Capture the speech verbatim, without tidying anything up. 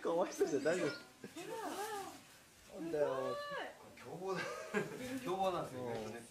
かわいそうじゃ大丈夫。なんだよ。 凶暴だ凶暴なんですよね。